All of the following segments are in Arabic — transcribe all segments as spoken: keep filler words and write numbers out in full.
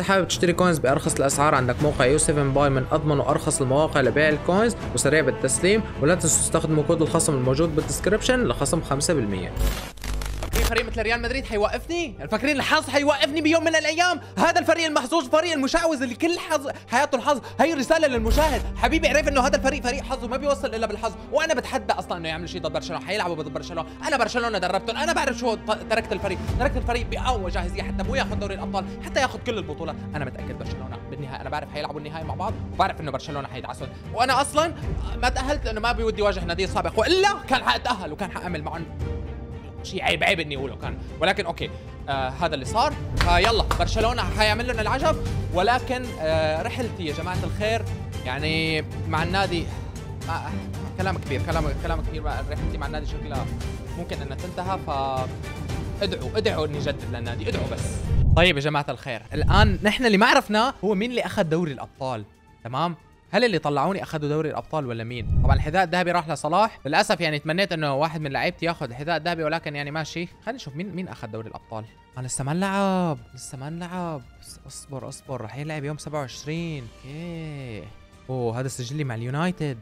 حابب تشتري كوينز بارخص الاسعار عندك موقع يو سفن باي من اضمن وارخص المواقع لبيع الكوينز وسريع بالتسليم، ولا تنسوا تستخدموا كود الخصم الموجود بالدسكربشن لخصم خمسة بالمية. فاكرين فريق مثل ريال مدريد حيوقفني؟ فاكرين الحظ حيوقفني بيوم من الايام؟ هذا الفريق المحظوظ، فريق المشعوذ اللي كل حظ حياته الحظ. هي رساله للمشاهد، حبيبي عرف انه هذا الفريق فريق حظ وما بيوصل الا بالحظ، وانا بتحدى اصلا انه يعمل شيء ضد برشلونه، حيلعبوا ضد برشلونه، انا برشلونه دربتهم، انا بعرف شو تركت الفريق، تركت الفريق باقوى جاهزيه حتى مو ياخذ دوري الابطال، حتى ياخذ كل البطولات، انا متاكد برشلونه بالنهايه، انا بعرف حيلعبوا النهائي مع بعض، وبعرف انه برشلونه حيدعسون، وانا اصلا ما تاهلت لانه ما بودي واجه نادي سابق، والا كان حاتاهل وكان حاعمل معهم شيء عيب عيب اني اقوله كان، ولكن اوكي آه هذا اللي صار. فيلا برشلونه حيعمل لنا العجب، ولكن آه رحلتي يا جماعه الخير يعني مع النادي آه كلام كثير كلام كلام كثير رحلتي مع النادي شكلها ممكن انها تنتهى، ف ادعوا ادعوا اني جدد للنادي، ادعوا بس. طيب يا جماعه الخير، الان نحن اللي ما عرفناه هو مين اللي اخذ دوري الابطال، تمام؟ هل اللي طلعوني اخذوا دوري الابطال ولا مين؟ طبعا الحذاء الذهبي راح لصلاح، للاسف يعني تمنيت انه واحد من لعيبتي ياخذ الحذاء الذهبي، ولكن يعني ماشي. خلينا نشوف مين مين اخذ دوري الابطال. انا لسه ما نلعب لسه ما نلعب اصبر اصبر راح يلعب يوم سبعة وعشرين. اوكي اوه هذا سجلي مع اليونايتد.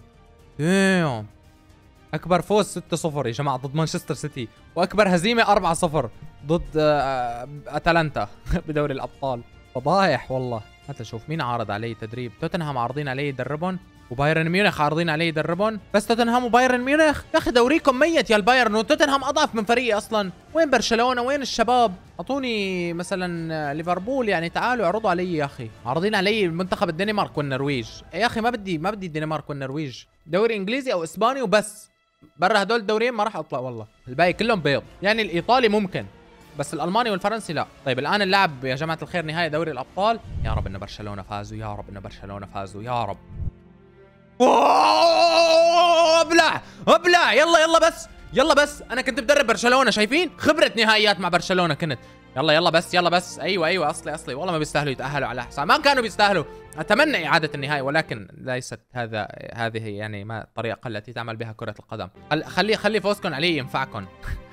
دام اكبر فوز ستة صفر يا جماعه ضد مانشستر سيتي، واكبر هزيمه أربعة صفر ضد اتلانتا بدوري الابطال. فضايح والله. حتى شوف مين عارض علي تدريب، توتنهام عارضين علي يدربون، وبايرن ميونخ عارضين علي يدربون، بس توتنهام وبايرن ميونخ يا اخي دوريكم ميت يا البايرن، وتوتنهام اضعف من فريقي اصلا. وين برشلونه؟ وين الشباب؟ اعطوني مثلا ليفربول، يعني تعالوا اعرضوا علي يا اخي. عارضين علي منتخب الدنمارك والنرويج، يا اخي ما بدي ما بدي الدنمارك والنرويج، دوري انجليزي او اسباني وبس، برا هدول الدوريين ما راح اطلع والله، الباقي كلهم بيض. يعني الايطالي ممكن، بس الالماني والفرنسي لا. طيب الان اللعب يا جماعه الخير نهائي دوري الابطال، يا رب ان برشلونه فازوا، يا رب ان برشلونه فازوا، يا رب. ابلع ابلع يلا يلا بس يلا بس، انا كنت بدرب برشلونه شايفين؟ خبره نهائيات مع برشلونه كنت. يلا يلا بس يلا بس ايوه ايوه اصلي اصلي والله ما بيستاهلوا يتاهلوا على حساب، ما كانوا بيستاهلوا. اتمنى اعاده النهائي، ولكن ليست هذا هذه يعني ما الطريقه التي تعمل بها كره القدم. خلي خلي فوزكم عليه ينفعكم.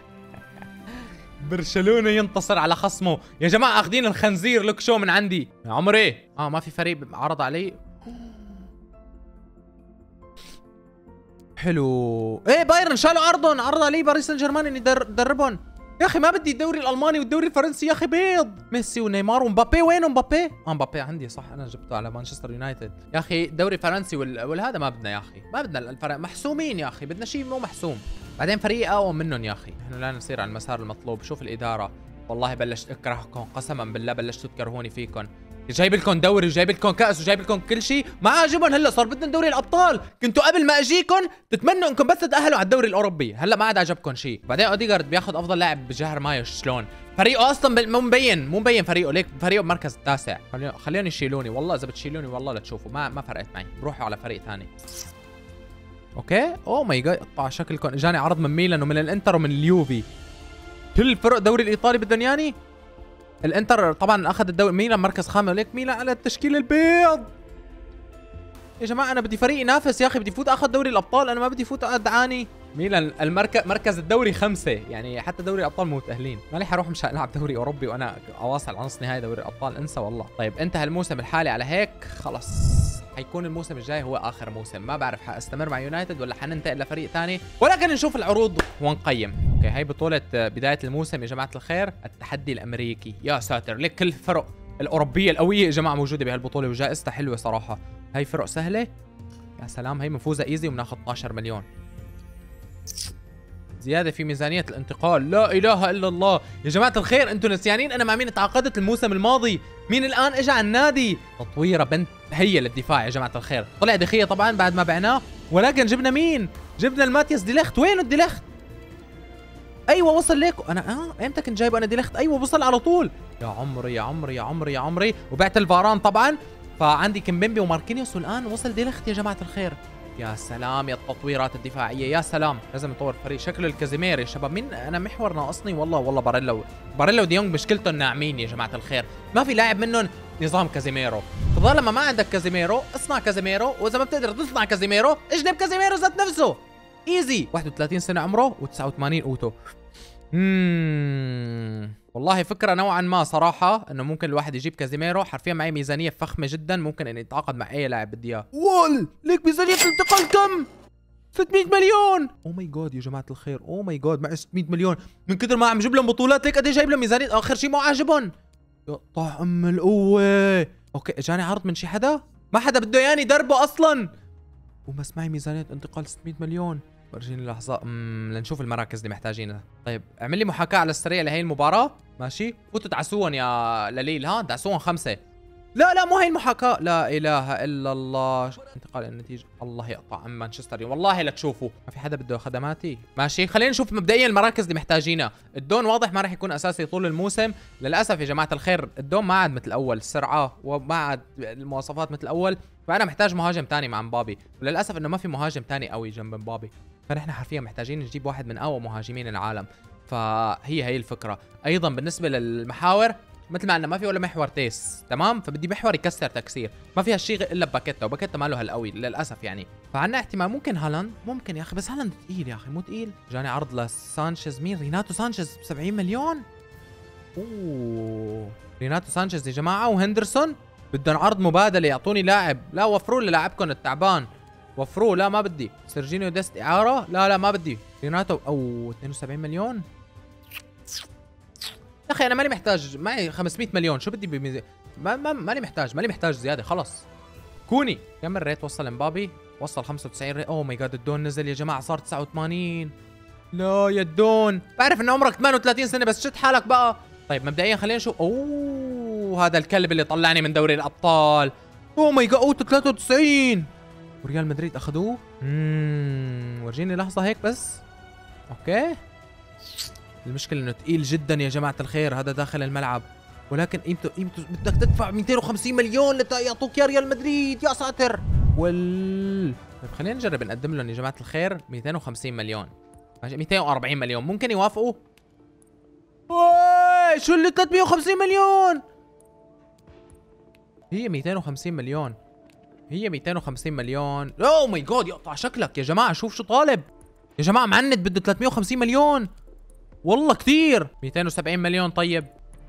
برشلونه ينتصر على خصمه يا جماعه، اخذين الخنزير لك شو من عندي يا عمري. اه ما في فريق عرض علي. حلو ايه بايرن شالوا ارضهم، عرض علي باريس سان جيرمان اني دربهم. يا اخي ما بدي الدوري الالماني والدوري الفرنسي يا اخي بيض. ميسي ونيمار ومبابي، وين مبابي؟ اه مبابي عندي صح، انا جبته على مانشستر يونايتد. يا اخي الدوري الفرنسي وال... والهذا ما بدنا يا اخي، ما بدنا الفرق محسومين يا اخي، بدنا شيء مو محسوم. بعدين فريق اقوى منهم يا اخي، احنا لا نسير على المسار المطلوب. شوف الاداره والله بلشت اكرهكم قسما بالله، بلشتوا تكرهوني فيكم. جايب لكم دوري وجايب لكم كاس وجايب لكم كل شيء، ما عاجبهم. هلا صار بدنا دوري الابطال، كنتوا قبل ما اجيكم تتمنوا انكم بس تتاهلوا على الدوري الاوروبي، هلا ما عاد عجبكم شيء. بعدين اوديغارد بياخذ افضل لاعب بجهر مايو، شلون؟ فريقه اصلا مو مبين مو مبين فريقه، ليك فريقه بمركز التاسع. خليهم يشيلوني والله، اذا بتشيلوني والله لا تشوفوا، ما ما فرقت معي، بروحوا على فريق ثاني. اوكي اوه ماي جاد، قطع شكلكم. اجاني عرض من ميلان ومن الانتر ومن اليوفي، كل الفرق الدوري الايطالي بدهم ياني. الانتر طبعا اخذ الدوري، ميلان مركز خامس، وليك ميلان على التشكيل البيض. يا جماعه انا بدي فريق ينافس يا اخي، بدي فوت اخذ دوري الابطال، انا ما بدي فوت ادعاني. ميلان المركز مركز الدوري خمسه، يعني حتى دوري الابطال مو متاهلين. مالي حروح مش العب دوري اوروبي وانا اواصل على نص نهائي دوري الابطال، انسى والله. طيب انتهى الموسم الحالي على هيك، خلص حيكون الموسم الجاي هو اخر موسم، ما بعرف حاستمر مع يونايتد ولا حننتقل لفريق ثاني، ولكن نشوف العروض ونقيم. اوكي هي بطوله بدايه الموسم يا جماعه الخير، التحدي الامريكي. يا ساتر لك كل الفرق الاوروبيه القويه يا جماعه موجوده بهالبطوله، وجائزتها حلوه صراحه. هي فرق سهله يا سلام، هي بنفوزها ايزي وبناخذ اثني عشر مليون. زياده في ميزانيه الانتقال، لا اله الا الله يا جماعه الخير، انتم نسيانين انا مع مين تعاقدت الموسم الماضي؟ مين الان اجى على النادي؟ تطويره بنت هي للدفاع يا جماعه الخير. طلع دخيه طبعا بعد ما بعناه، ولكن جبنا مين؟ جبنا الماتياس ديليخت. وينه الديليخت؟ ايوه وصل ليكو. انا اه امتى كنت جايبه انا ديليخت؟ ايوه وصل على طول. يا عمري يا عمري يا عمري يا عمري، وبعت الفاران طبعا، فعندي كيمبيمبي وماركينيوس، والان وصل ديليخت يا جماعه الخير. يا سلام يا التطويرات الدفاعيه، يا سلام. لازم نطور الفريق. شكله الكازيمير يا شباب، مين انا محور ناقصني والله والله. باريلا باريلا وديونج مشكلتهم ناعمين يا جماعه الخير، ما في لاعب منهم نظام كازيميرو. فطالما ما عندك كازيميرو اصنع كازيميرو، واذا ما بتقدر تصنع كازيميرو اجلب كازيميرو ذات نفسه. ايزي. واحد وثلاثين سنه عمره وتسعة وثمانين قوته. اممم والله فكره نوعا ما صراحه، انه ممكن الواحد يجيب كازيميرو. حرفيا معي ميزانيه فخمه جدا، ممكن اني اتعاقد مع اي لاعب بدي اياه. وول ليك ميزانيه الانتقال كم؟ ستمية مليون. او ماي جاد يا جماعه الخير، او ماي جاد معي ستمية مليون. من كثر ما عم جيب لهم بطولات ليك قد ايه جايب لهم ميزانيه. اخر شيء مو عاجبهم. يقطع ام القوه. اوكي اجاني عرض من شي حدا؟ ما حدا بده اياني دربه اصلا. وبس معي ميزانيه انتقال ستمية مليون. ورجيني لحظه امم لنشوف المراكز اللي محتاجينها. طيب اعمل لي محاكاه على السريع لهي المباراه، ماشي؟ فوتوا دعسوهم يا لليل، ها دعسوهم خمسه. لا لا مو هي المحاكاة، لا إله إلا الله. انتقال النتيجة، الله يقطع عن مانشستر، والله لتشوفوا ما في حدا بده خدماتي. ماشي خلينا نشوف مبدئيا المراكز اللي محتاجينها. الدون واضح ما راح يكون أساسي طول الموسم، للأسف يا جماعة الخير. الدون ما عاد مثل الأول السرعة، وما عاد المواصفات مثل الأول، فأنا محتاج مهاجم ثاني مع مبابي، وللأسف إنه ما في مهاجم ثاني قوي جنب مبابي، فنحن حرفيا محتاجين نجيب واحد من أقوى مهاجمين العالم. فهي هي الفكرة. أيضا بالنسبة للمحاور، مثل ما عندنا ما في ولا محور تيس، تمام؟ فبدي محور يكسر تكسير، ما في هالشيء الا بباكيتا، وباكيتا ماله هالقوي للاسف يعني. فعندنا احتمال ممكن هالاند، ممكن يا اخي، بس هالاند ثقيل يا اخي، مو ثقيل. جاني عرض لسانشيز، مين؟ ريناتو سانشيز ب سبعين مليون. اوه ريناتو سانشيز يا جماعه، وهندرسون بدهم عرض مبادله يعطوني لاعب. لا وفروا لي لاعبكم التعبان، وفروه. لا ما بدي. سيرجينيو ديست اعاره، لا لا ما بدي. ريناتو او اثنين وسبعين مليون. يا اخي انا ماني محتاج، معي خمسمية مليون، شو بدي بميزي؟ ما ما ماني محتاج، ماني محتاج زياده خلص. كوني كم الريت وصل امبابي؟ وصل خمسة وتسعين ريت. اوه ماي جاد الدون نزل يا جماعه، صار تسعة وثمانين. لا يا الدون، بعرف ان عمرك ثمانية وثلاثين سنه، بس شد حالك بقى. طيب مبدئيا خلينا نشوف. اوه هذا الكلب اللي طلعني من دوري الابطال. اوه ماي جاد اوه ثلاثة وتسعين. وريال مدريد اخذوه. اممم ورجيني لحظه هيك بس. اوكي المشكلة انه ثقيل جدا يا جماعة الخير، هذا داخل الملعب، ولكن قيمته قيمته بدك تدفع مئتين وخمسين مليون لتا يعطوك يا ريال مدريد، يا ساتر. وال طيب خلينا نجرب نقدم لهم يا جماعة الخير مئتين وخمسين مليون، ماشي مئتين وأربعين مليون، ممكن يوافقوا؟ اوه شو اللي ثلاثمية وخمسين مليون؟ هي مئتين وخمسين مليون، هي مئتين وخمسين مليون. اوه ماي جاد يقطع شكلك يا جماعة، شوف شو طالب يا جماعة، معند بده ثلاثمية وخمسين مليون، والله كثير. مئتين وسبعين مليون. طيب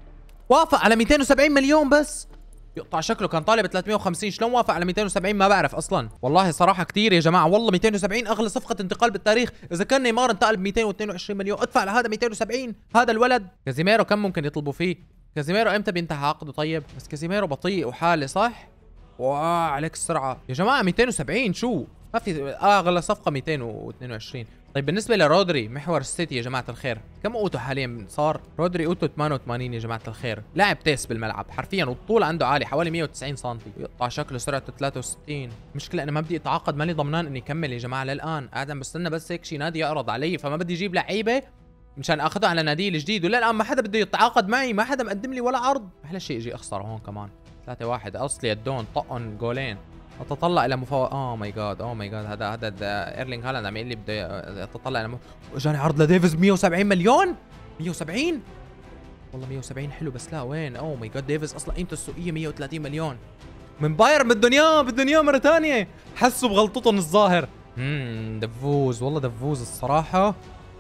وافق على مئتين وسبعين مليون بس، يقطع شكله كان طالب ثلاثمية وخمسين، شلون وافق على مئتين وسبعين ما بعرف اصلا. والله صراحه كثير يا جماعه، والله مئتين وسبعين اغلى صفقه انتقال بالتاريخ. اذا كان نيمار انتقل ب مئتين واثنين وعشرين مليون، ادفع لهذا مئتين وسبعين. هذا الولد كازيميرو كم ممكن يطلبوا فيه؟ كازيميرو امتى بينتهي عقده؟ طيب بس كازيميرو بطيء وحالي صح؟ واو عليك السرعه يا جماعه. مئتين وسبعين شو؟ ما في اغلى صفقه مئتين واثنين وعشرين. طيب بالنسبه لرودري محور السيتي يا جماعه الخير، كم قوته حاليا صار؟ رودري قوته ثمانية وثمانين يا جماعه الخير، لاعب تيس بالملعب حرفيا، والطول عنده عالي حوالي مئة وتسعين سم، يقطع شكله سرعته ثلاثة وستين. مشكله انا ما بدي اتعاقد، ماني ضمنان اني اكمل يا جماعه للان، قاعد عم بستنى بس هيك شي نادي يعرض علي، فما بدي اجيب لعيبه مشان اخذه على نادي الجديد، وللان ما حدا بده يتعاقد معي، ما حدا مقدم لي ولا عرض. احلى شيء اجي اخسر هون كمان ثلاثة واحد، اصلي الدون طقن جولين. اتطلع الى مفاوض. اوه ماي جاد اوه ماي جاد هذا هذا ايرلينغ هالاند عم يقول لي بده اتطلع الى مف... اجاني عرض لديفيز ب مئة وسبعين مليون. مئة وسبعين والله مئة وسبعين حلو، بس لا وين؟ اوه ماي جاد ديفيز اصلا قيمته السوقيه مئة وثلاثين مليون من بايرن، بدهم اياه بدهم اياه مره ثانيه، حسوا بغلطتهم الظاهر. امم دفوز، والله دفوز الصراحه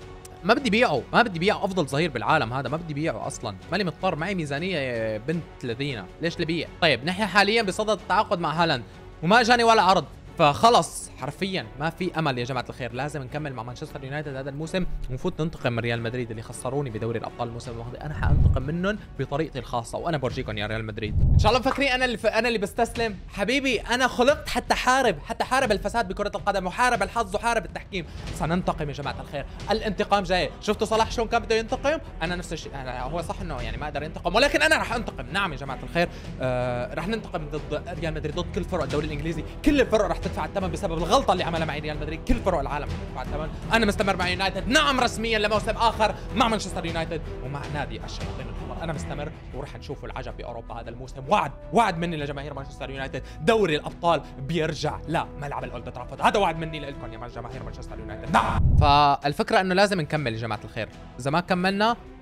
ما بدي بيعه، ما بدي بيعه، افضل ظهير بالعالم هذا، ما بدي بيعه اصلا، ماني مضطر، معي ميزانيه بنت لذينه، ليش لبيع؟ طيب نحن حاليا بصدد التعاقد مع هالاند وما اجاني ولا عرض، فخلص حرفيا ما في امل يا جماعه الخير، لازم نكمل مع مانشستر يونايتد هذا الموسم ونفوت ننتقم من ريال مدريد اللي خسروني بدوري الابطال الموسم الماضي. انا حانتقم منهم بطريقتي الخاصه، وانا بورجيكم يا ريال مدريد. ان شاء الله مفكرين انا اللي ف... انا اللي بستسلم؟ حبيبي انا خلقت حتى حارب، حتى حارب الفساد بكره القدم، وحارب الحظ وحارب التحكيم. سننتقم يا جماعه الخير، الانتقام جاي. شفتوا صلاح شلون كان بده ينتقم؟ انا نفس الشيء، أنا هو صح انه يعني ما قدر ينتقم، ولكن انا راح انتقم. نعم يا جماعه الخير، آه راح ننتقم ضد ريال مدريد، ضد كل فرق الدوري الانجليزي، كل الفرق راح تدفع الثمن بسبب الغلطه اللي عملها معي ريال مدريد، كل فرق العالم تدفع الثمن. انا مستمر مع يونايتد، نعم رسميا لموسم اخر مع مانشستر يونايتد ومع نادي الشياطين الحمر، انا مستمر وراح نشوفوا العجب باوروبا هذا الموسم. وعد وعد مني لجماهير مانشستر يونايتد، دوري الابطال بيرجع لملعب الاولد ترافورد، هذا وعد مني لكم يا جماهير مانشستر يونايتد. نعم. فالفكره انه لازم نكمل يا جماعه الخير، اذا ما كملنا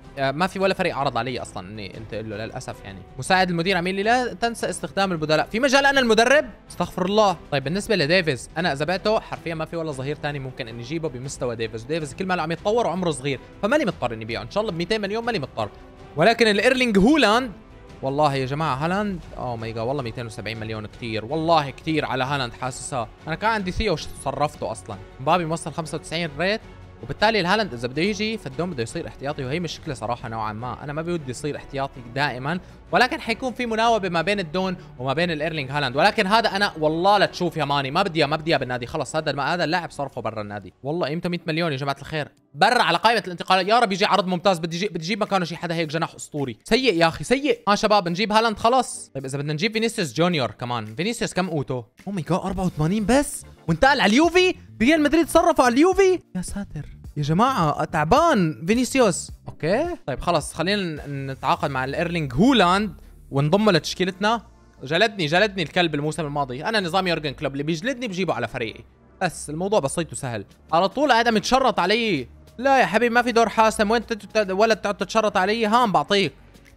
آه ما في ولا فريق عرض علي اصلا اني انتقل له للاسف يعني. مساعد المدير عميل لي لا تنسى استخدام البدلاء. في مجال انا المدرب؟ استغفر الله. طيب بالنسبه لديفيز انا اذا بعته حرفيا ما في ولا ظهير ثاني ممكن اني اجيبه بمستوى ديفيز. ديفيز كل ما عم يتطور وعمره صغير فماني مضطر اني بيعه ان شاء الله ب مئتين مليون ماني مضطر. ولكن الايرلينج هولاند والله يا جماعه هالاند اوه ماي جاد والله مئتين وسبعين مليون كثير والله كثير على هالاند حاسسها. انا كان عندي ثيو صرفته اصلا. مبابي موصل خمسة وتسعين ريت وبالتالي الهالاند اذا بده يجي فالدون بده يصير احتياطي وهي مشكله صراحه نوعا ما. انا ما بودي يصير احتياطي دائما ولكن حيكون في مناوبه ما بين الدون وما بين الايرلينج هالاند. ولكن هذا انا والله لا تشوف يا ماني ما بدي ما بدي بالنادي خلص. هذا هذا اللاعب صرفه برا النادي والله قيمته مئة مليون يا جماعه الخير برا على قائمه الانتقالات. يا رب يجي عرض ممتاز. بدي بدي اجيب مكانه شي حدا هيك جناح اسطوري. سيء يا اخي سيء. ها شباب نجيب هالاند خلص. طيب اذا بدنا نجيب فينيسيوس جونيور كمان. فينيسيوس كم قوته؟ او ماي جاد أربعة وثمانين بس وانتقل على اليوفي. ريال مدريد صرفوا على اليوفي يا ساتر يا جماعه تعبان فينيسيوس. اوكي طيب خلص خلينا نتعاقد مع الايرلينج هولاند ونضمه لتشكيلتنا. جلدني جلدني الكلب الموسم الماضي. انا نظام يورجن كلوب اللي بيجلدني بجيبه على فريقي بس الموضوع بسيط وسهل. على طول قاعد متشرط علي. لا يا حبيبي ما في دور حاسم وين ولا تقعد تتشرط علي. هام بعطيك.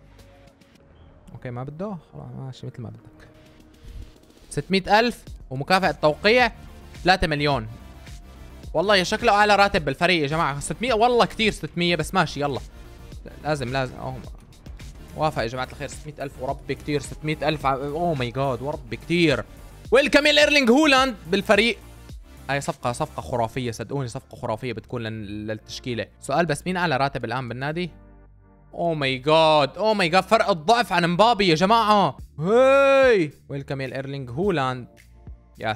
اوكي ما بده خلاص ماشي مثل ما بدك. ستمئة ألف ومكافأة توقيع ثلاثة مليون. والله يا شكله اعلى راتب بالفريق يا جماعه. ستمئة والله كثير ستمئة بس ماشي يلا لازم لازم اوه وافق يا جماعه الخير. ستمئة ألف وربي كثير ستمئة ألف اوه ماي جاد وربي كثير. ويلكم ايرلينج هولاند بالفريق. هاي صفقه صفقه خرافيه صدقوني صفقه خرافيه بتكون للتشكيله. سؤال بس مين اعلى راتب الان بالنادي؟ اوه ماي جاد اوه ماي جاد فرق الضعف عن مبابي يا جماعه. هي ويلكم ايرلينج هولاند. يا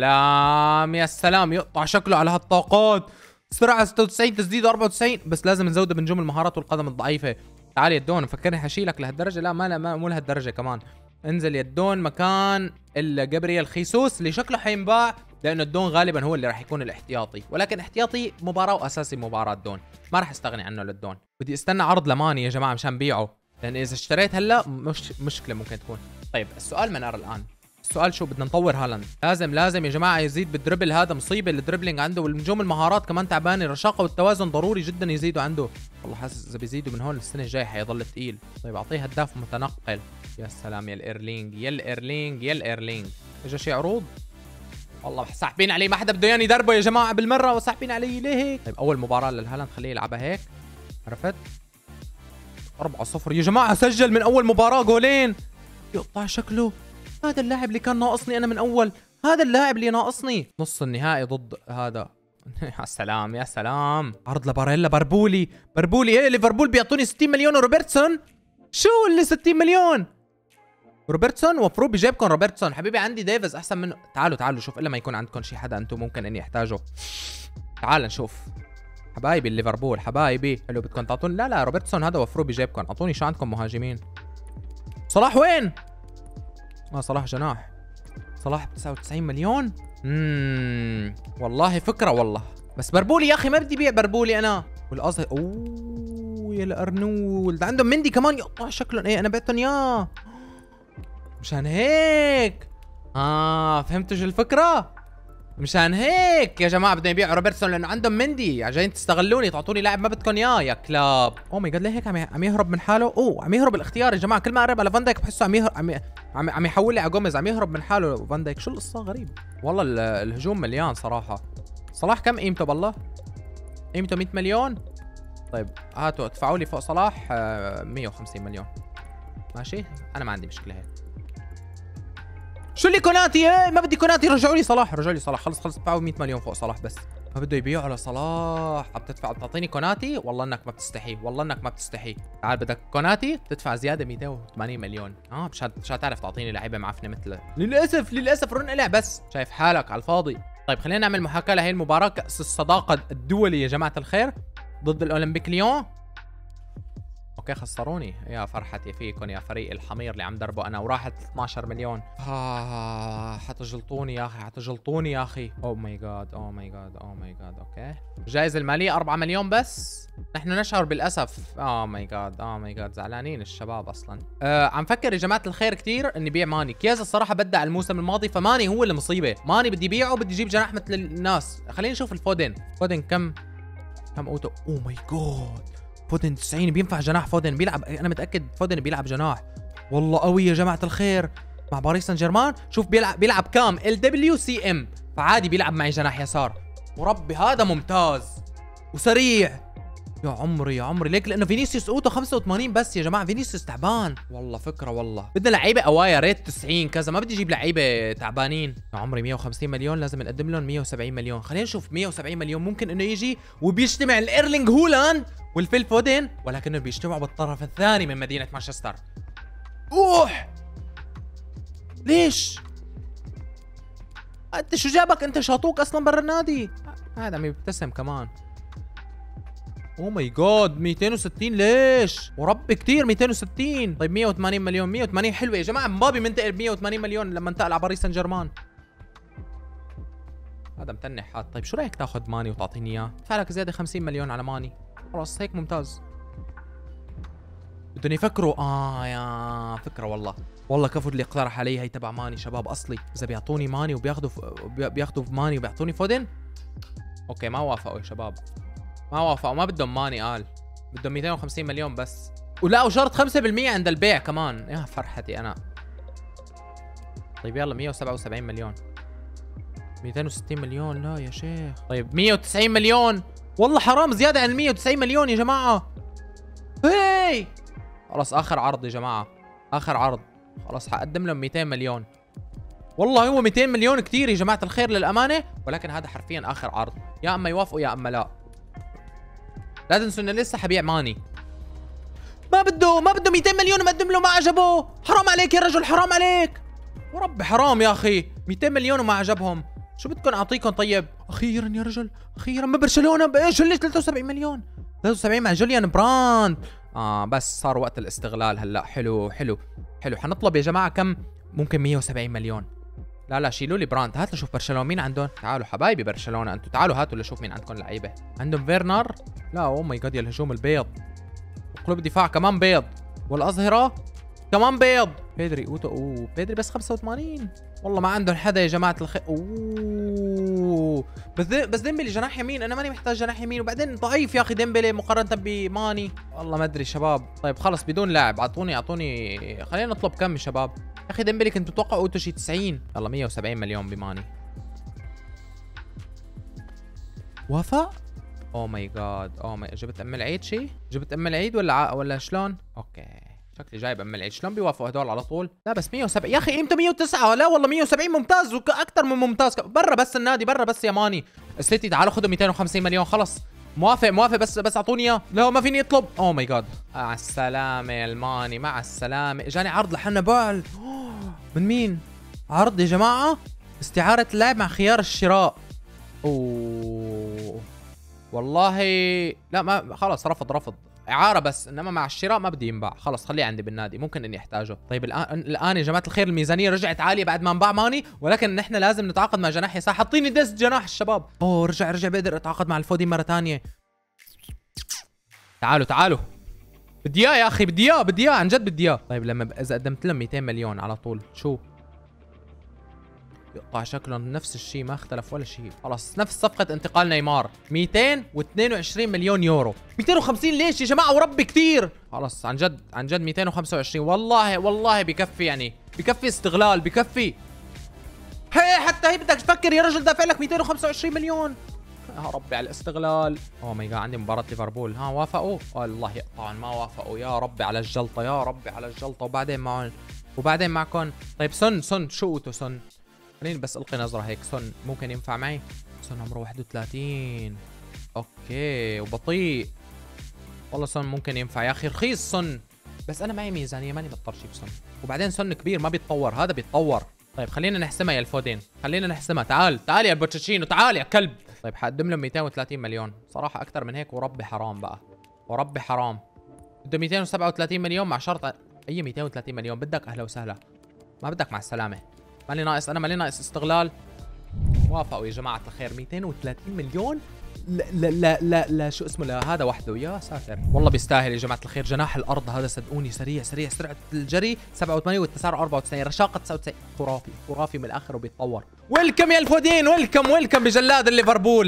سلام يا سلام يقطع شكله على هالطاقات. سرعه ستة وتسعين تسديد أربعة وتسعين بس لازم نزوده بنجوم المهارات والقدم الضعيفه. تعال يا الدون مفكرني حشيلك لهالدرجه. لا ما, ما مو لهالدرجه كمان. انزل يا الدون مكان جابرييل خيسوس اللي شكله حينباع لانه الدون غالبا هو اللي راح يكون الاحتياطي. ولكن احتياطي مباراه واساسي مباراه دون ما راح استغني عنه للدون. بدي استنى عرض لماني يا جماعه مشان بيعه لان اذا اشتريت هلا مش مشكله ممكن تكون. طيب السؤال منار الان السؤال شو بدنا نطور هالاند. لازم لازم يا جماعه يزيد بالدربل. هذا مصيبه الدربلينج عنده والنجوم المهارات كمان تعبانه. الرشاقه والتوازن ضروري جدا يزيدوا عنده. والله حاسس اذا بيزيدوا من هون السنه الجايه حيضل ثقيل. طيب اعطيه هداف متنقل. يا سلام يا الايرلينج يا الايرلينج يا الايرلينج. اجى شي عروض والله ساحبين عليه ما حدا بده ياني يدربه يا جماعه بالمره وساحبين علي ليه هيك. طيب اول مباراه للهالاند خليه يلعبها هيك عرفت. أربعة صفر يا جماعه سجل من اول مباراه جولين. يقطع شكله. هذا اللاعب اللي كان ناقصني انا من اول. هذا اللاعب اللي ناقصني. نص النهائي ضد هذا. يا سلام يا سلام. عرض لباريلا بربولي بربولي. ايه ليفربول بيعطوني ستين مليون وروبرتسون. شو اللي ستين مليون روبرتسون؟ المفروض بجيبكم روبرتسون. حبيبي عندي ديفيز احسن منه. تعالوا تعالوا شوف الا ما يكون عندكم شي حدا انتم ممكن اني احتاجه. تعال نشوف حبايبي الليفربول حبايبي. حلو بدكم تعطوني. لا لا روبرتسون هذا وفروه بجيبكم. اعطوني شو عندكم مهاجمين. صلاح وين؟ اه صلاح جناح. صلاح ب تسعة وتسعين مليون. اممم والله فكره والله. بس بربولي يا اخي ما بدي بيع بربولي انا. والقصد اوه يا الارنولد عندهم مندي كمان يقطع شكلهم. ايه انا بعتهم اياه مشان هيك. اه فهمتوا شو الفكره؟ مشان هيك يا جماعه بدهم يبيعوا روبرتسون لانه عندهم مندي. جايين تستغلوني تعطوني لاعب ما بدكم اياه يا كلاب. اوه ماي جاد ليه هيك عم عم يهرب من حاله. اوه عم يهرب الاختيار يا جماعه. كل ما قرب على فان دايك بحسه عم يهرب عم عم, عم يحول لي على جوميز. عم يهرب من حاله فان دايك. شو القصه غريب والله. الهجوم مليان صراحه. صلاح كم قيمته بالله؟ قيمته مئة مليون. طيب هاتوا ادفعوا لي فوق صلاح مئة وخمسين مليون ماشي. انا ما عندي مشكله هيك. شو اللي كوناتي؟ ايه ما بدي كوناتي. رجعوا لي صلاح رجعوا لي صلاح. خلص خلص ادفعوا مئة مليون فوق صلاح بس. ما بده يبيعوا لصلاح. عم تدفع تعطيني كوناتي. والله انك ما بتستحي والله انك ما بتستحي. تعال بدك كوناتي تدفع زياده مئتين وثمانين مليون. اه مش مش هتعرف تعطيني لعيبه معفنه مثله. للاسف للاسف رن الع بس. شايف حالك على الفاضي. طيب خلينا نعمل محاكاه لهي المباراه. كاس الصداقه الدولي يا جماعه الخير ضد الاولمبيك ليون. اوكي خسروني. يا فرحتي فيكم يا فريق الحمير اللي عم دربه انا وراحت اثناشر مليون. آه حتجلطوني يا اخي حتجلطوني يا اخي. اوه ماي جاد اوه ماي جاد اوه ماي جاد. اوكي الجائزه الماليه أربعة مليون بس. نحن نشعر بالاسف. اوه ماي جاد اوه ماي جاد زعلانين الشباب اصلا. آه عم فكر يا جماعه الخير كثير اني بيع ماني. كياز الصراحه بدع الموسم الماضي فماني هو المصيبه. ماني بدي بيعه بدي اجيب جناح مثل الناس. خلينا نشوف الفودن. فودن كم كم اوتو. اوه ماي جاد فودن تسعين بينفع جناح فودن بيلعب، انا متاكد فودن بيلعب جناح. والله قوي يا جماعه الخير مع باريس سان جيرمان. شوف بيلعب بيلعب كام ال دبليو سي ام، فعادي بيلعب معي جناح يسار. وربي هذا ممتاز وسريع يا عمري يا عمري. ليك لانه فينيسيوس اوتو خمسة وثمانين بس يا جماعه، فينيسيوس تعبان. والله فكره والله. بدنا لعيبه قوايا ريت تسعين كذا، ما بدي اجيب لعيبه تعبانين. يا عمري مية وخمسين مليون لازم نقدم لهم مية وسبعين مليون. خلينا نشوف مية وسبعين مليون ممكن انه يجي وبيجتمع الايرلينغ هولاند والفيل فودن، ولكنه بيجتمعوا بالطرف الثاني من مدينه مانشستر. اوح ليش؟ انت شو جابك؟ انت شاطوك اصلا برا النادي. هذا عم يبتسم كمان. اوه ماي جاد مئتين وستين ليش؟ وربي كثير مئتين وستين. طيب مية وثمانين مليون، مية وثمانين حلوه يا جماعه. مبابي منتقل ب مية وثمانين مليون لما انتقل على باريس سان جيرمان. هذا متنح هذا. طيب شو رايك تاخذ ماني وتعطيني اياه؟ ادفع لك زياده خمسين مليون على ماني، خلاص هيك ممتاز. بدهم يفكروا. اه يا فكره والله. والله كفو اللي اقترح علي هي تبع ماني شباب اصلي. اذا بيعطوني ماني وبياخذوا ف... بياخذوا ماني وبيعطوني فودن. اوكي ما وافقوا يا شباب، ما وافقوا، ما بدهم ماني. قال بدهم مئتين وخمسين مليون بس، ولا وشرط خمسة بالمية عند البيع كمان. يا فرحتي انا. طيب يلا مية وسبعة وسبعين مليون. مئتين وستين مليون لا يا شيخ. طيب مية وتسعين مليون. والله حرام زياده عن مية وتسعين مليون يا جماعه. هي خلاص اخر عرض يا جماعه، اخر عرض. خلاص حقدم لهم مئتين مليون. والله هو مئتين مليون كثير يا جماعه الخير للامانه، ولكن هذا حرفيا اخر عرض. يا اما يوافقوا يا اما لا. لا تنسوا انه لسه حبيع ماني. ما بده ما بده مئتين مليون ومقدم له ما عجبه. حرام عليك يا رجل، حرام عليك وربي حرام يا اخي. مئتين مليون وما عجبهم. شو بدكم اعطيكم؟ طيب اخيرا يا رجل اخيرا. ما برشلونه بايش ليش ثلاثة وسبعين مليون؟ ثلاثة وسبعين مع جوليان براند. اه بس صار وقت الاستغلال هلا. حلو حلو حلو. حنطلب يا جماعه كم؟ ممكن مية وسبعين مليون. لا لا شيلوا لي براند. هات لشوف برشلونه مين عندهم. تعالوا حبايبي برشلونه انتم، تعالوا هاتوا لشوف مين عندكم لعيبه. عندهم فيرنر. لا اوه ماي جاد يا الهجوم البيض. وقلوب الدفاع كمان بيض، والاظهره كمان بيض. بيدري اوتو. اوه بيدري بس خمسة وثمانين. والله ما عندهم حدا يا جماعه الخير. اوه بس بس ديمبلي جناح يمين. انا ماني محتاج جناح يمين، وبعدين ضعيف يا اخي ديمبلي مقارنه بماني. والله ما ادري شباب. طيب خلص بدون لاعب. اعطوني اعطوني خلينا نطلب كم يا شباب. يا اخي ديمبلي كنت متوقع اوتو شي تسعين. يلا مية وسبعين مليون بماني. وافق. اوه ماي جاد. اوه ماي. جبت ام العيد شي؟ جبت ام العيد ولا ع... ولا شلون؟ اوكي شكلي جايب ام العيد. شلون بيوافقوا هدول على طول؟ لا بس مية وسبعين يا اخي قيمته مية وتسعة. لا والله مية وسبعين ممتاز واكثر من ممتاز. برا بس النادي برا بس يا ماني. سيتي تعالوا خذوا مئتين وخمسين مليون. خلص موافق موافق بس بس اعطوني اياه. لا ما فيني اطلب. اوه ماي جاد. مع السلامه يا الماني مع السلامه. اجاني عرض لحنا بال. من مين؟ عرض يا جماعه استعاره اللاعب مع خيار الشراء. اوه والله لا ما خلص رفض رفض. اعاره بس، انما مع الشراء ما بدي ينباع. خلص خليه عندي بالنادي ممكن اني احتاجه. طيب الان الان يا جماعه الخير الميزانيه رجعت عاليه بعد ما انباع ماني، ولكن نحن لازم نتعاقد مع جناح يسار. حاطيني ديست جناح الشباب. اوه رجع رجع بقدر اتعاقد مع الفودي مره ثانيه. تعالوا تعالوا بدي اياه يا اخي بدي اياه بدي اياه عن جد بدي اياه. طيب لما اذا قدمت لهم مئتين مليون على طول شو يقطع شكلهم نفس الشيء ما اختلف ولا شيء. خلص نفس صفقة انتقال نيمار. مئتين واثنين وعشرين مليون يورو. مئتين وخمسين ليش يا جماعة وربي كثير. خلص عن جد عن جد مئتين وخمسة وعشرين. والله والله بكفي يعني بكفي استغلال بكفي. هي حتى هي بدك تفكر يا رجل دافع لك مئتين وخمسة وعشرين مليون. يا ربي على الاستغلال. اوه ماي جاد عندي مباراة ليفربول. ها وافقوا؟ الله يقطعن ما وافقوا. يا ربي على الجلطة يا ربي على الجلطة. وبعدين معهم وبعدين معكم. طيب سن سن شو اوتو سن؟ خليني بس القي نظره هيك. سون ممكن ينفع معي؟ سون عمره واحد وثلاثين. اوكي وبطيء. والله سون ممكن ينفع يا اخي رخيص سون، بس انا معي ميزانيه ماني بضطر اجيب سون. وبعدين سون كبير ما بيتطور، هذا بيتطور. طيب خلينا نحسمها يا الفودين، خلينا نحسمها. تعال تعال يا البوتشينو تعال يا كلب. طيب حقدم لهم مئتين وثلاثين مليون. صراحه اكثر من هيك وربي حرام بقى وربي حرام. بده مئتين وسبعة وثلاثين مليون مع شرط. اي مئتين وثلاثين مليون بدك؟ اهلا وسهلا. ما بدك مع السلامه. مالي ناقص انا مالي ناقص استغلال. وافقوا يا جماعه الخير. مئتين وثلاثين مليون لا لا لا لا, لا شو اسمه لهذا وحده. يا ساتر والله بيستاهل يا جماعه الخير. جناح الارض هذا صدقوني سريع سريع. سرعه الجري سبعة وثمانين والتسارع أربعة وتسعين. رشاقه تسعة وتسعين. خرافي خرافي من الاخر وبيتطور. ويلكم يا الفودين ويلكم ويلكم بجلاد الليفربول.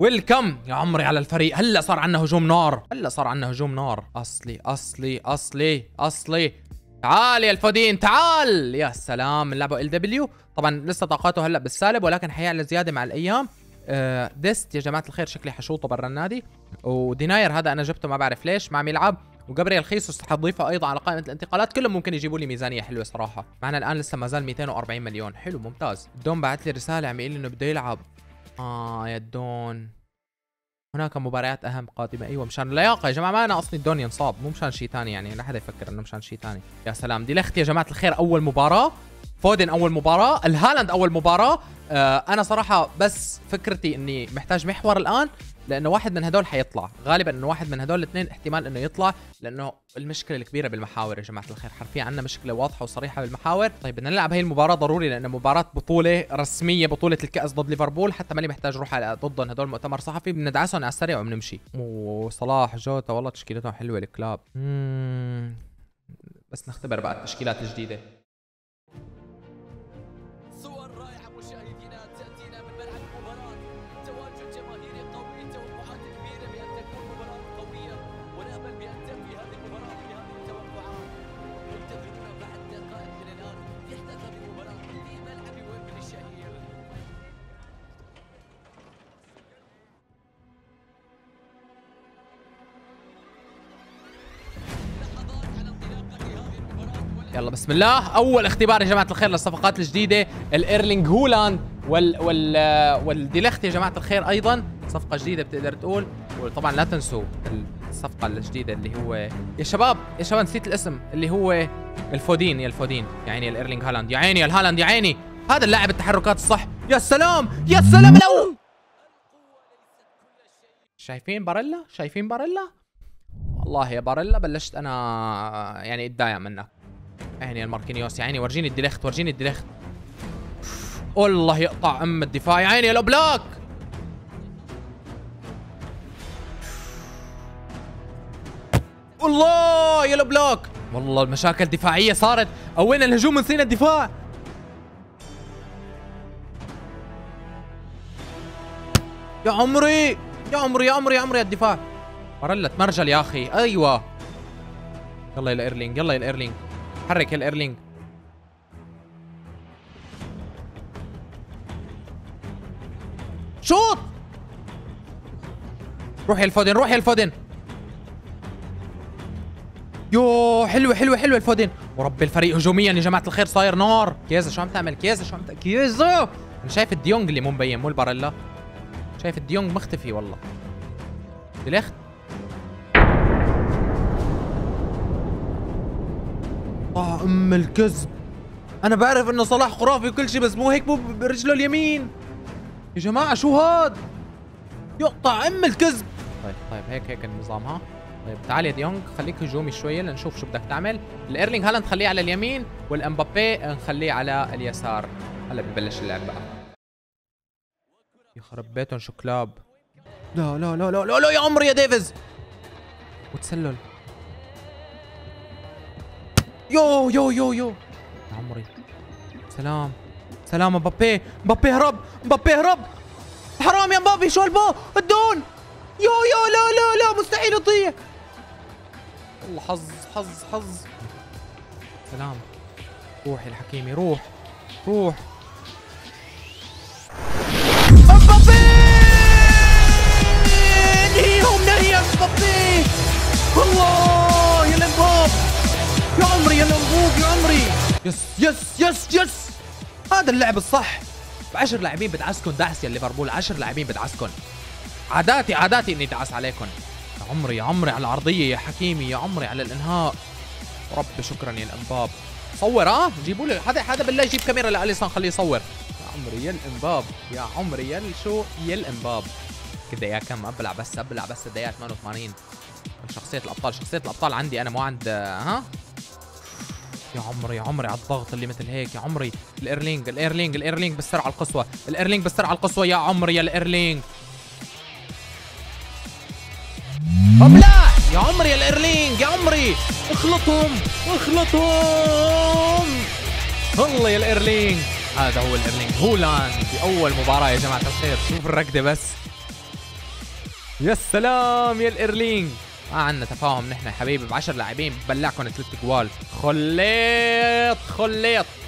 ويلكم يا عمري على الفريق. هلا صار عندنا هجوم نار، هلا صار عندنا هجوم نار. اصلي اصلي اصلي اصلي. تعال يا الفودين تعال. يا سلام، بنلعبه ال دبليو. طبعا لسه طاقاته هلا بالسالب ولكن حيعلى زياده مع الايام. آه ديست يا جماعه الخير شكلي حشوطه برا النادي. وديناير هذا انا جبته ما بعرف ليش ما عم يلعب. وجابرييل خيسوس حضيفه ايضا على قائمه الانتقالات. كلهم ممكن يجيبوا لي ميزانيه حلوه صراحه. معنا الان لسه ما زال مئتين وأربعين مليون. حلو ممتاز. دون بعت لي رساله عم يقول لي انه بده يلعب. اه يا دون، هناك مباريات اهم قادمه. ايوه مشان اللياقه يا جماعه، ما انا اصلي الدون ينصاب، مو مشان شيء ثاني يعني، لا حدا يفكر انه مشان شيء ثاني. يا سلام، دي لخت يا جماعه الخير اول مباراه، فودن اول مباراه، الهالاند اول مباراه. آه انا صراحه بس فكرتي اني محتاج محور الان، لانه واحد من هدول حيطلع غالبا، انه واحد من هدول الاثنين احتمال انه يطلع، لانه المشكله الكبيره بالمحاور يا جماعه الخير، حرفيا عندنا مشكله واضحه وصريحه بالمحاور. طيب بدنا نلعب هي المباراه ضروري، لانه مباراه بطوله رسميه، بطوله الكاس ضد ليفربول، حتى ماني محتاج اروح على ضدهم هدول مؤتمر صحفي، بندعسهم على السريع وبنمشي. وصلاح جوتا والله تشكيلتهم حلوه الكلاب. اممم بس نختبر بقى التشكيلات الجديده. يلا بسم الله. اول اختبار يا جماعه الخير للصفقات الجديده، الايرلينج هولاند وال وال والديليخت يا جماعه الخير، ايضا صفقه جديده بتقدر تقول. وطبعا لا تنسوا الصفقه الجديده اللي هو يا شباب يا شباب نسيت الاسم، اللي هو الفودين. يا الفودين يا عيني، الايرلينج هالاند يا عيني، الهالاند يا عيني، هذا اللاعب التحركات الصح. يا سلام يا سلام. لو شايفين باريلا، شايفين باريلا، والله يا باريلا بلشت انا يعني اتضايق منك. عيني الماركينيوس يا عيني، ورجيني الديليخت ورجيني الديليخت. والله يقطع ام الدفاع يا عيني. الاوبلاك والله يا الاوبلاك. والله المشاكل الدفاعيه صارت، قوينا الهجوم نسينا الدفاع. يا عمري يا عمري يا عمري يا عمري الدفاع. باريلا تمرجل يا اخي. ايوه يلا يا الايرلينج، يلا يا الايرلينج، حرك يا الايرلينج. شوط. روح يا الفودن، روح يا الفودن. يو حلوه حلوه حلوه الفودن. ورب الفريق هجوميا يا جماعه الخير صاير نار. كيزا شو عم تعمل؟ كيزا شو عم تعمل؟ كيزا انا شايف الديونج اللي مو مبين، مو الباريلا. شايف الديونج مختفي والله. ديليخت اه ام الكذب. انا بعرف انه صلاح خرافي وكل شيء، بس مو هيك، مو برجله اليمين يا جماعه. شو هاد؟ يقطع ام الكذب. طيب طيب هيك هيك النظام. ها طيب تعال يا ديونج، خليك هجومي شويه لنشوف شو بدك تعمل. الايرلينج هالاند خليه على اليمين، والامبابي نخليه على اليسار. هلا ببلش اللعب بقى. يخرب بيتهم شو كلاب. لا لا لا لا لا, لا يا عمري يا ديفيز. وتسلل. يو يو يو يو يا عمري. سلام سلام. مبابي مبابي هرب، مبابي هرب. حرام يا مبابي. شو البو الدون. يو يو لا لا لا مستحيل تضيع. والله حظ حظ حظ. سلام. روح يا الحكيمي، روح روح. مبابي نهيهم نهي مبابي. الله يا الانباب يا عمري، يا الانبوب يا عمري. يس يس يس يس. هذا اللعب الصح. بعشر لاعبين بدعسكن دعس يا ليفربول، عشر لاعبين بدعسكن. عاداتي عاداتي اني دعس عليكم. يا عمري يا عمري على العرضيه يا حكيمي، يا عمري على الانهاء. رب شكرا يا الانباب. صور اه جيبوا لي حدا حدا بالله يجيب كاميرا لاليسون خليه يصور. يا عمري يا الانباب يا عمري يا شو يا الانباب. كده يا كم ابلع بس ابلع بس الدقيقه ثمانية وثمانين. شخصيه الابطال، شخصيه الابطال عندي انا، مو عند ها. يا عمري يا عمري على الضغط اللي مثل هيك. يا عمري الايرلينج الايرلينج الايرلينج بالسرعه القصوى، الايرلينج بالسرعه القصوى. يا عمري يا الايرلينج. ابلع يا عمري يا الايرلينج يا عمري. اخلطهم اخلطهم. الله يا الايرلينج. هذا هو الايرلينج هولاند في اول مباراه يا جماعه الخير. شوف الركضه بس. يا سلام يا الايرلينج. ما عندنا تفاهم نحن يا حبيبي، ب عشرة لاعبين ببلعكم ثلاث جوال. خليط خليط